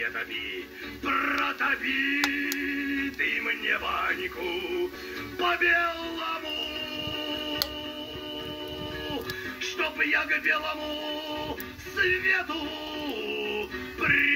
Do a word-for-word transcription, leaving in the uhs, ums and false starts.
топи, протопи ты мне баньку по-белому, чтоб я к белому свету при